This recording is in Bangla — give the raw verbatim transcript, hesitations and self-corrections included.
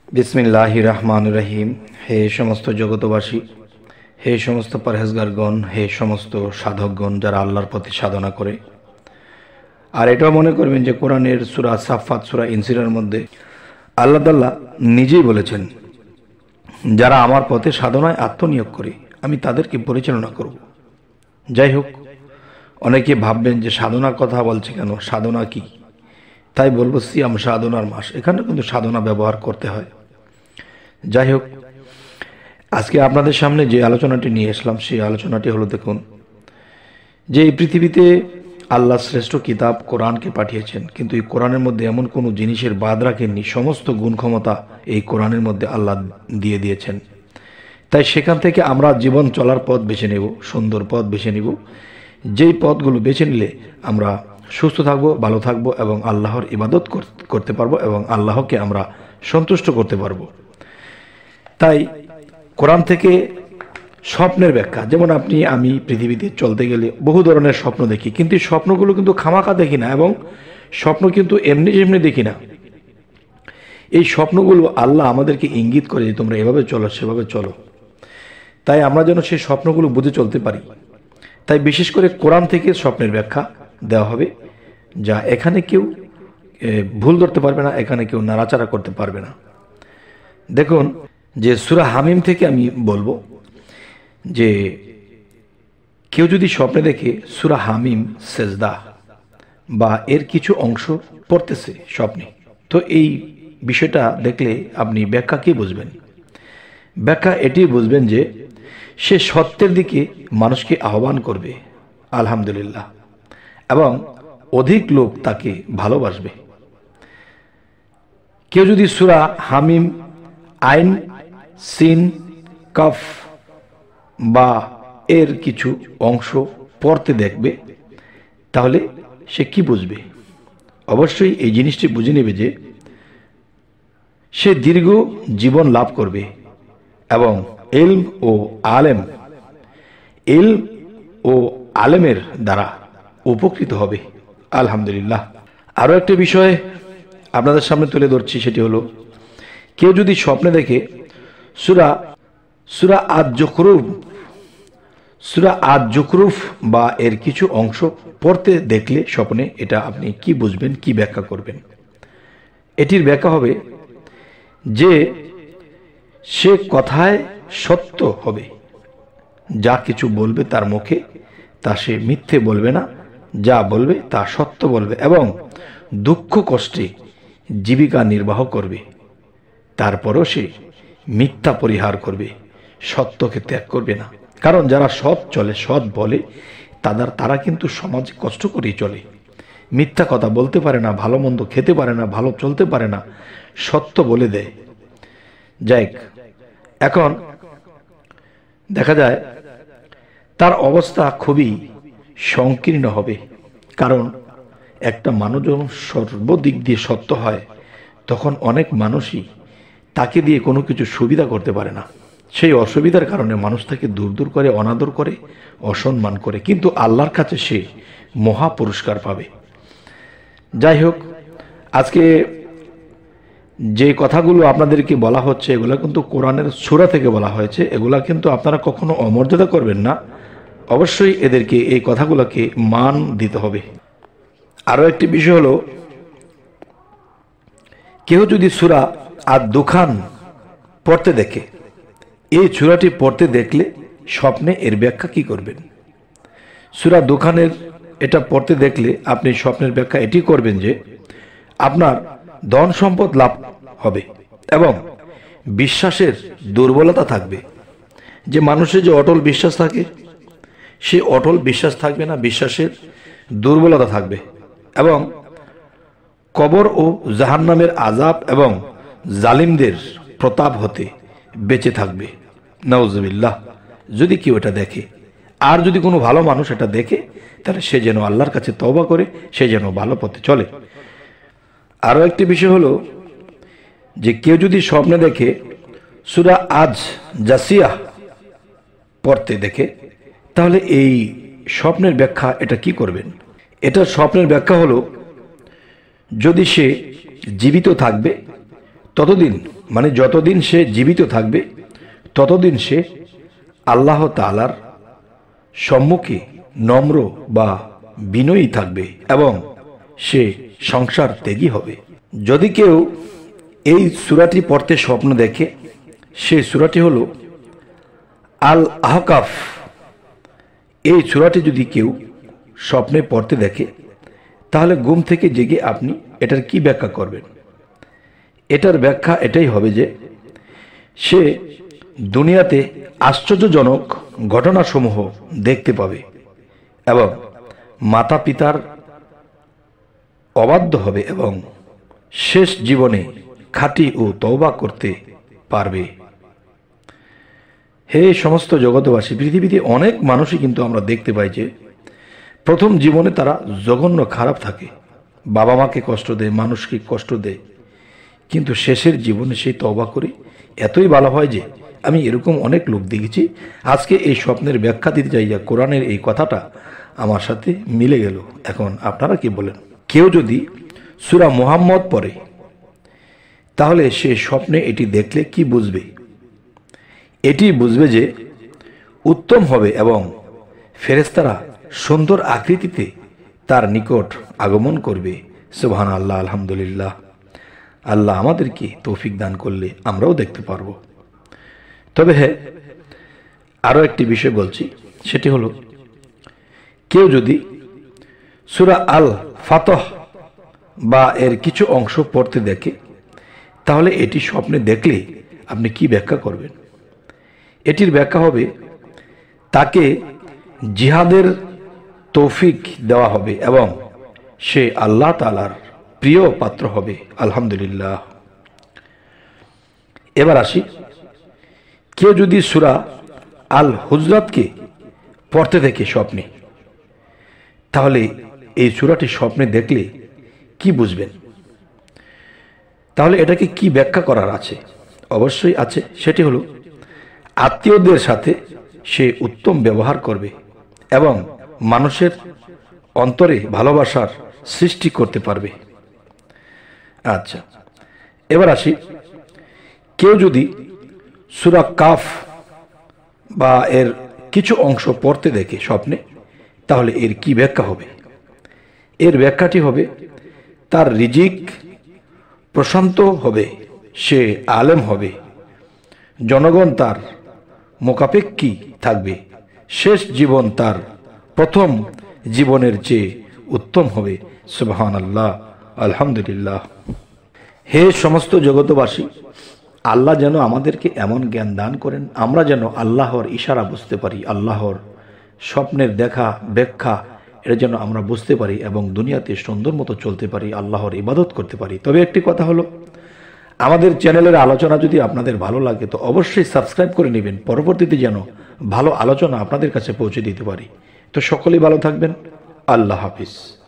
বিসমিল্লাহির রহমানির রহিম। হে সমস্ত জগতবাসী, হে সমস্ত পরহেজগারগণ, হে সমস্ত সাধকগণ যারা আল্লাহর প্রতি সাধনা করে। আর এটাও মনে করবেন যে কোরআনের সূরা সাফফাত, সূরা ইনসিরার মধ্যে আল্লাহ তাআলা নিজেই বলেছেন, যারা আমার পথে সাধনায় আত্মনিয়োগ করে আমি তাদেরকে পরিচালনা করব। যাই হোক, অনেকে ভাববেন যে সাধনার কথা বলছে কেন, সাধনা কি? তাই বলবো সিয়াম সাধনার মাস, এখানে কিন্তু সাধনা ব্যবহার করতে হয়। যাই হোক, আজকে আপনাদের সামনে যে আলোচনাটি নিয়ে আসলাম সেই আলোচনাটি হলো, দেখুন যে এই পৃথিবীতে আল্লাহ শ্রেষ্ঠ কিতাব কোরআনকে পাঠিয়েছেন, কিন্তু এই কোরআনের মধ্যে এমন কোনো জিনিসের বাদ রাখেননি। সমস্ত গুণ ক্ষমতা এই কোরআনের মধ্যে আল্লাহ দিয়ে দিয়েছেন। তাই সেখান থেকে আমরা জীবন চলার পথ বেছে নেব, সুন্দর পথ বেছে নেব। যেই পথগুলো বেছে নিলে আমরা সুস্থ থাকব, ভালো থাকব এবং আল্লাহর ইবাদত করতে পারবো এবং আল্লাহকে আমরা সন্তুষ্ট করতে পারবো। তাই কোরআন থেকে স্বপ্নের ব্যাখ্যা, যেমন আপনি আমি পৃথিবীতে চলতে গেলে বহু ধরনের স্বপ্ন দেখি, কিন্তু স্বপ্নগুলো কিন্তু খামাখা দেখি না এবং স্বপ্ন কিন্তু এমনি এমনি দেখি না। এই স্বপ্নগুলো আল্লাহ আমাদেরকে ইঙ্গিত করে যে তোমরা এভাবে চলো, সেভাবে চলো। তাই আমরা যেন সেই স্বপ্নগুলো বুঝে চলতে পারি। তাই বিশেষ করে কোরআন থেকে স্বপ্নের ব্যাখ্যা দেওয়া হবে, যা এখানে কেউ ভুল ধরতে পারবে না, এখানে কেউ নাড়াচাড়া করতে পারবে না। দেখুন যে সূরা হামিম থেকে আমি বলবো যে কেউ যদি স্বপ্নে দেখে সূরা হামিম সেজদা বা এর কিছু অংশ পড়তেছে স্বপ্নে, তো এই বিষয়টা দেখলে আপনি ব্যাখ্যা কি বুঝবেন? ব্যাখ্যা এটি বুঝবেন যে সে সত্যের দিকে মানুষকে আহ্বান করবে, আলহামদুলিল্লাহ, এবং অধিক লোক তাকে ভালোবাসবে। কেউ যদি সূরা হামিম আইন সিন কফ বা এর কিছু অংশ পড়তে দেখবে, তাহলে সে কি বুঝবে? অবশ্যই এই জিনিসটি বুঝে নেবে যে সে দীর্ঘ জীবন লাভ করবে এবং ইলম ও আলেম ইলম ও আলেমের দ্বারা উপকৃত হবে, আলহামদুলিল্লাহ। আরও একটা বিষয় আপনাদের সামনে তুলে ধরছি, সেটি হলো কেউ যদি স্বপ্নে দেখে সূরা সূরা আজ-জুখরুফ সূরা আজ-জুখরুফ বা এর কিছু অংশ পড়তে দেখলে স্বপ্নে, এটা আপনি কি বুঝবেন, কি ব্যাখ্যা করবেন? এটির ব্যাখ্যা হবে যে সে কথায় সত্য হবে, যা কিছু বলবে তার মুখে তা সে মিথ্যে বলবে না, যা বলবে তা সত্য বলবে এবং দুঃখ কষ্টে জীবিকা নির্বাহ করবে। তারপরও সে মিথ্যা পরিহার করবে, সত্যকে ত্যাগ করবে না। কারণ যারা সৎ চলে, সৎ বলে, তাদের তারা কিন্তু সমাজে কষ্ট করেই চলে। মিথ্যা কথা বলতে পারে না, ভালো মন্দ খেতে পারে না, ভালো চলতে পারে না, সত্য বলে দেয়। যাই এখন দেখা যায় তার অবস্থা খুবই সংকীর্ণ হবে। কারণ একটা মানুষ যখন সর্বদিক দিয়ে সত্য হয়, তখন অনেক মানুষই তাকে দিয়ে কোনো কিছু সুবিধা করতে পারে না। সেই অসুবিধার কারণে মানুষ তাকে দূর দূর করে, অনাদর করে, অসম্মান করে, কিন্তু আল্লাহর কাছে সে মহা পুরস্কার পাবে। যাই হোক, আজকে যে কথাগুলো আপনাদেরকে বলা হচ্ছে, এগুলো কিন্তু কোরআনের সূরা থেকে বলা হয়েছে। এগুলা কিন্তু আপনারা কখনো অমর্যাদা করবেন না, অবশ্যই এদেরকে এই কথাগুলোকে মান দিতে হবে। আরও একটি বিষয় হলো, কেউ যদি সূরা আদ-দুখান পড়তে দেখে, এই সূরাটি পড়তে দেখলে স্বপ্নে এর ব্যাখ্যা কি করবেন? সূরা দুখানের এটা পড়তে দেখলে আপনি স্বপ্নের ব্যাখ্যা এটি করবেন যে আপনার ধন সম্পদ লাভ হবে এবং বিশ্বাসের দুর্বলতা থাকবে। যে মানুষের যে অটল বিশ্বাস থাকে, সে অটল বিশ্বাস থাকবে না, বিশ্বাসের দুর্বলতা থাকবে এবং কবর ও জাহান্নামের আযাব এবং জালিমদের প্রতাপ হতে বেঁচে থাকবে, নাউজুবিল্লাহ। যদি কেউ এটা দেখে, আর যদি কোনো ভালো মানুষ এটা দেখে, তাহলে সে যেন আল্লাহর কাছে তওবা করে, সে যেন ভালো পথে চলে। আরও একটি বিষয় হলো যে কেউ যদি স্বপ্নে দেখে সূরা আজ জাসিয়া পড়তে দেখে, তাহলে এই স্বপ্নের ব্যাখ্যা এটা কি করবেন? এটা স্বপ্নের ব্যাখ্যা হলো, যদি সে জীবিত থাকবে ততদিন মানে যতদিন সে জীবিত থাকবে ততদিন সে আল্লাহ তাআলার সম্মুখে নম্র বা বিনয়ী থাকবে এবং সে সংসার ত্যাগী হবে। যদি কেউ এই সূরাটি পড়তে স্বপ্ন দেখে, সেই সূরাটি হলো আল আহকাফ। এই সূরাটি যদি কেউ স্বপ্নে পড়তে দেখে তাহলে ঘুম থেকে জেগে আপনি এটার কি ব্যাখ্যা করবেন? এটার ব্যাখ্যা এটাই হবে যে সে দুনিয়াতে আশ্চর্যজনক ঘটনাসমূহ দেখতে পাবে এবং মাতা পিতার অবাধ্য হবে এবং শেষ জীবনে খাঁটি ও তওবা করতে পারবে। হে সমস্ত জগৎবাসী, পৃথিবীতে অনেক মানুষই কিন্তু আমরা দেখতে পাই যে প্রথম জীবনে তারা জঘন্য খারাপ থাকে, বাবা মাকে কষ্ট দেয়, মানুষকে কষ্ট দেয়, কিন্তু শেষের জীবনে সেই তওবা করে এতই ভালো হয় যে আমি এরকম অনেক লোক দেখেছি। আজকে এই স্বপ্নের ব্যাখ্যা দিতে যাই, কোরআনের এই কথাটা আমার সাথে মিলে গেল। এখন আপনারা কি বলেন? কেউ যদি সূরা মুহাম্মদ পড়ে তাহলে সে স্বপ্নে এটি দেখলে কি বুঝবে? এটি বুঝবে যে উত্তম হবে এবং ফেরেশতারা সুন্দর আকৃতিতে তার নিকট আগমন করবে। সুবহানাল্লাহ, আলহামদুলিল্লাহ। আল্লাহ আমাদেরকে তৌফিক দান করলে আমরাও দেখতে পারবো। তবে হ্যাঁ, আরও একটি বিষয় বলছি, সেটি হলো কেউ যদি সূরা আল ফাতহ বা এর কিছু অংশ পড়তে দেখে তাহলে এটি স্বপ্নে দেখলে আপনি কি ব্যাখ্যা করবেন? এটির ব্যাখ্যা হবে তাকে জিহাদের তৌফিক দেওয়া হবে এবং সে আল্লাহ তাআলার প্রিয় পাত্র হবে। আলহামদুলিল্লাহ। এবার আসি, কেউ যদি সূরা আল হুজরাতকে পড়তে দেখে স্বপ্নে, তাহলে এই সূরাটি স্বপ্নে দেখলে কি বুঝবেন? তাহলে এটাকে কি ব্যাখ্যা করার আছে? অবশ্যই আছে, সেটি হলো আত্মীয়দের সাথে সে উত্তম ব্যবহার করবে এবং মানুষের অন্তরে ভালোবাসার সৃষ্টি করতে পারবে। আচ্ছা, এবার আসি, কেউ যদি সূরা কাফ বা এর কিছু অংশ পড়তে দেখে স্বপ্নে তাহলে এর কি ব্যাখ্যা হবে? এর ব্যাখ্যাটি হবে তার রিজিক প্রশান্ত হবে, সে আলেম হবে, জনগণ তার মোকাপেক্ষী থাকবে, শেষ জীবন তার প্রথম জীবনের চেয়ে উত্তম হবে। সুবহানাল্লাহ, আলহামদুলিল্লাহ। হে সমস্ত জগতবাসী, আল্লাহ যেন আমাদেরকে এমন জ্ঞান দান করেন আমরা যেন আল্লাহর ইশারা বুঝতে পারি, আল্লাহর স্বপ্নের দেখা ব্যাখ্যা এটা যেন আমরা বুঝতে পারি এবং দুনিয়াতে সুন্দর মতো চলতে পারি, আল্লাহর ইবাদত করতে পারি। তবে একটি কথা হলো, আমাদের চ্যানেলের আলোচনা যদি আপনাদের ভালো লাগে তো অবশ্যই সাবস্ক্রাইব করে নেবেন, পরবর্তীতে যেন ভালো আলোচনা আপনাদের কাছে পৌঁছে দিতে পারি। তো সকলেই ভালো থাকবেন। আল্লাহ হাফিজ।